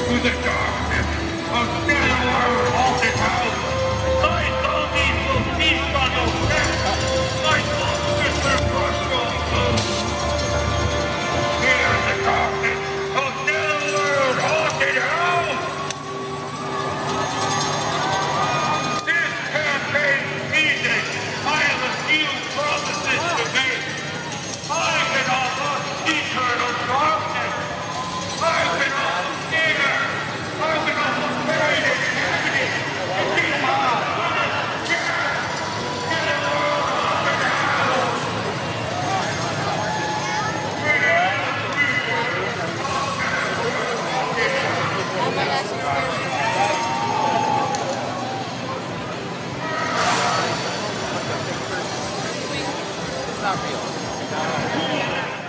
to the darkness of Netherworld Haunted House. My zombies will feast on your death. My monsters will crush your bones. Here in the darkness of Netherworld Haunted House. This campaign season, I have a few promises to make. I can offer eternal darkness. I can offer fear. I can offer pain and agony. It's not real.